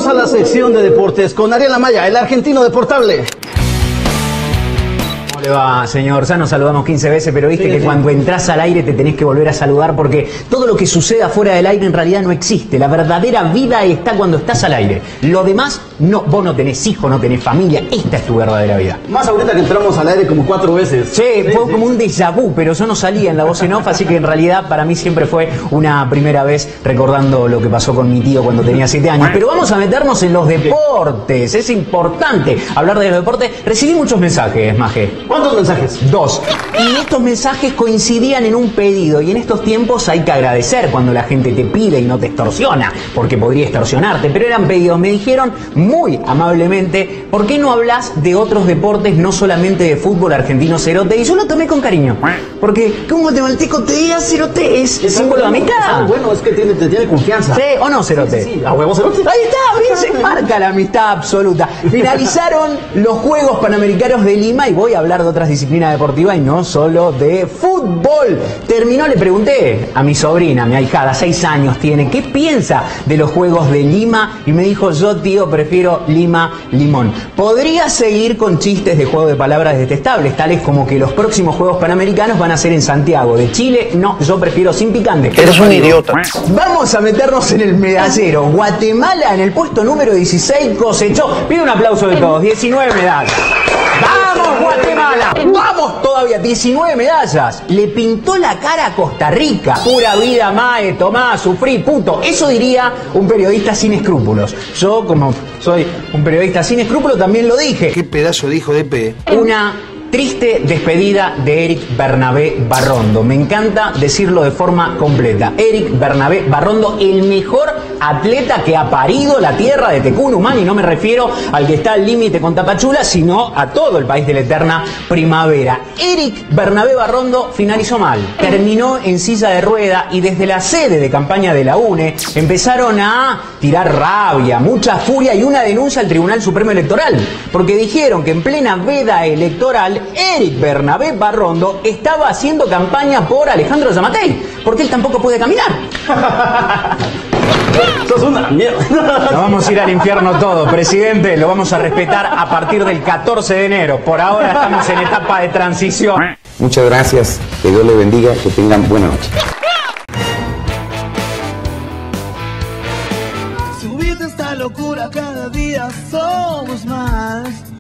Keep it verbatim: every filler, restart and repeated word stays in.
Vamos a la sección de deportes con Ariel Amaya, el argentino deportable. ¿Cómo le va, señor? Ya nos saludamos quince veces, pero viste sí, que sí. Cuando entras al aire te tenés que volver a saludar porque todo lo que sucede afuera del aire en realidad no existe. La verdadera vida está cuando estás al aire. Lo demás, no, vos no tenés hijos, no tenés familia. Esta es tu verdadera vida. Más ahorita que entramos al aire como cuatro veces. Sí, sí fue sí. como un déjà vu, pero yo no salía en la voz en off, así que en realidad para mí siempre fue una primera vez recordando lo que pasó con mi tío cuando tenía siete años. Pero vamos a meternos en los deportes. Es importante hablar de los deportes. Recibí muchos mensajes, Maje. ¿Cuántos mensajes? Dos. Y estos mensajes coincidían en un pedido. Y en estos tiempos hay que agradecer cuando la gente te pide y no te extorsiona, porque podría extorsionarte. Pero eran pedidos. Me dijeron muy amablemente, ¿por qué no hablas de otros deportes, no solamente de fútbol argentino cerote? Y yo lo tomé con cariño. Porque que un guatemalteco te diga cerote es, es símbolo de amistad. Bueno, es que tiene, te tiene confianza. Sí, ¿o no, cerote? Sí, sí, a huevo cerote. Ahí está, bien se marca la amistad absoluta. Finalizaron los Juegos Panamericanos de Lima y voy a hablar de otras disciplinas deportivas y no solo de fútbol. Terminó, le pregunté a mi sobrina, mi ahijada, seis años tiene, ¿qué piensa de los Juegos de Lima? Y me dijo, yo tío, prefiero Lima, limón. Podría seguir con chistes de juego de palabras detestables, tales como que los próximos Juegos Panamericanos van a ser en Santiago de Chile. No, yo prefiero sin picante. Eres un idiota. Vamos a meternos en el medallero. Guatemala en el puesto número dieciséis cosechó, pido un aplauso de todos, diecinueve medallas. ¡Vamos, Guatemala! ¡Vamos todavía! diecinueve medallas. Le pintó la cara a Costa Rica. Pura vida, mae, tomá, sufrí, puto. Eso diría un periodista sin escrúpulos. Yo, como soy un periodista sin escrúpulos, también lo dije. ¿Qué pedazo de hijo de P? Una triste despedida de Eric Bernabé Barrondo. Me encanta decirlo de forma completa. Eric Bernabé Barrondo, el mejor atleta que ha parido la tierra de Tecún, y no me refiero al que está al límite con Tapachula, sino a todo el país de la eterna primavera. Eric Bernabé Barrondo finalizó mal. Terminó en silla de rueda y desde la sede de campaña de la U N E empezaron a tirar rabia, mucha furia y una denuncia al Tribunal Supremo Electoral. Porque dijeron que en plena veda electoral Eric Bernabé Barrondo estaba haciendo campaña por Alejandro Yamatei, porque él tampoco puede caminar. Sos una mierda. Nos vamos a ir al infierno todo, presidente. Lo vamos a respetar a partir del catorce de enero. Por ahora estamos en etapa de transición. Muchas gracias. Que Dios les bendiga. Que tengan buena noche. Subite esta locura, cada día somos más.